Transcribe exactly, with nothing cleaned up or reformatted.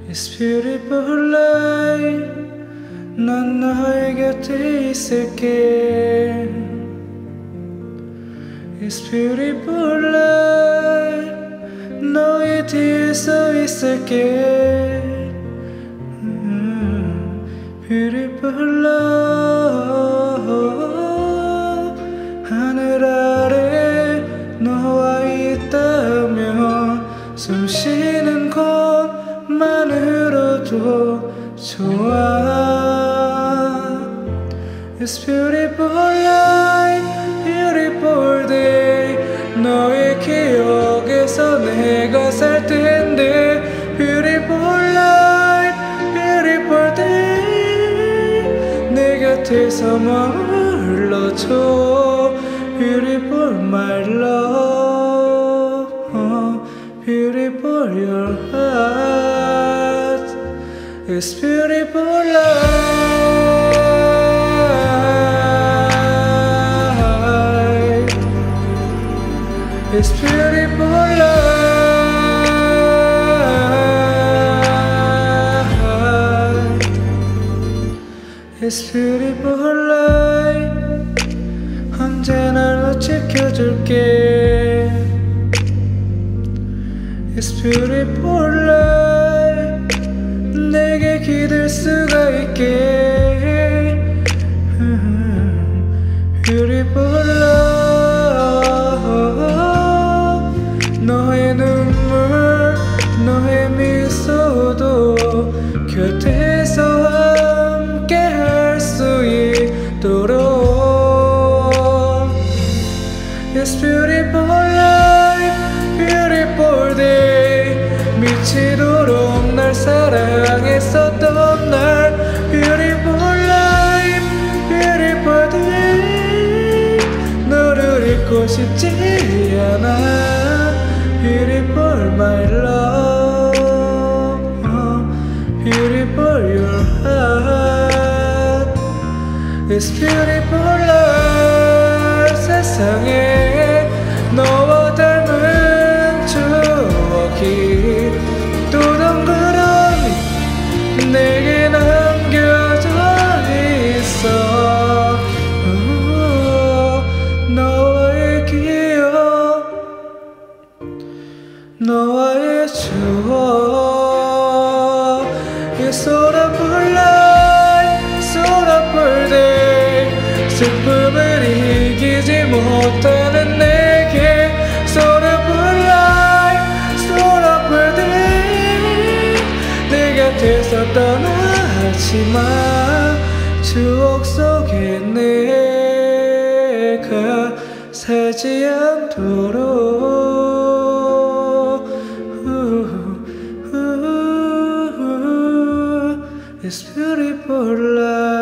It's beautiful life. 난 너의 곁에 있을게. It's beautiful life. 너의 뒤에 서 있을게. mm, Beautiful love. 하늘 아래 너와 있다면 숨 쉬는 것만으로도 좋아. It's beautiful life, beautiful day. 너의 기억에서 내가 살 텐데. Beautiful life, beautiful day. 내 곁에서 머물러줘. Beautiful my love, oh, beautiful your heart. It's beautiful life. It's beautiful life. It's beautiful life. 언제나 너 지켜줄게. It's beautiful life. 내게 기댈 수가 있게. Beautiful love. 너의 눈물, 너의 미소도 곁에서 함께 할 수 있도록. It's beautiful life, beautiful day. 미치도록 날 사랑했었던 날. Beautiful life, beautiful day. 너를 잊고 싶지 않아. Beautiful my love, oh, beautiful your heart. It's beautiful life. 세상에 너와 닮은 추억이 또 덩그러니 내게 남겨져 있어. 너와의 기억, 너와의 추억. It's beautiful life, beautiful day. 슬픔을 이기지 못하는 내게. Beautiful life, beautiful day. 내 곁에서 떠나지 마. 추억 속에 내가 살지 않도록. It's beautiful life.